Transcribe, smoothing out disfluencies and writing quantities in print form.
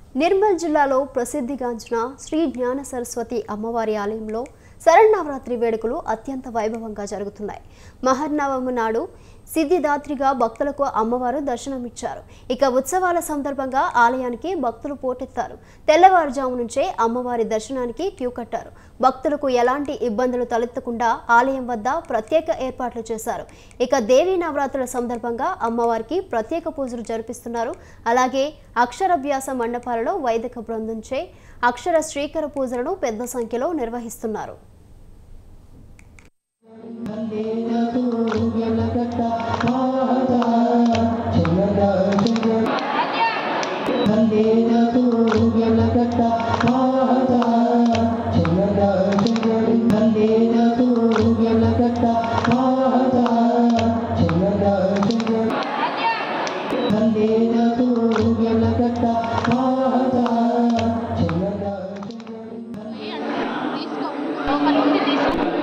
నిర్మల్ జిల్లాలో ప్రసిద్ధిగాంచిన శ్రీ జ్ఞాన సరస్వతి అమ్మవారి ఆలయంలో శరన్నవరాత్రి వేడుకలు అత్యంత వైభవంగా జరుగుతున్నాయి. మహర్నవమి నాడు సిద్ధిదాత్రిగా భక్తులకు అమ్మవారు దర్శనమిచ్చారు. ఇక ఉత్సవాల సందర్భంగా ఆలయానికి భక్తులు పోటెత్తారు. తెల్లవారుజాము నుంచే అమ్మవారి దర్శనానికి క్యూ కట్టారు. భక్తులకు ఎలాంటి ఇబ్బందులు తలెత్తకుండా ఆలయం వద్ద ప్రత్యేక ఏర్పాట్లు చేశారు. ఇక దేవీ నవరాత్రుల సందర్భంగా అమ్మవారికి ప్రత్యేక పూజలు జరిపిస్తున్నారు. అలాగే అక్షరాభ్యాస మండపాలలో వైదిక బృందంచే అక్షర శ్రీకర పూజలను పెద్ద సంఖ్యలో నిర్వహిస్తున్నారు. లోపల ఉండి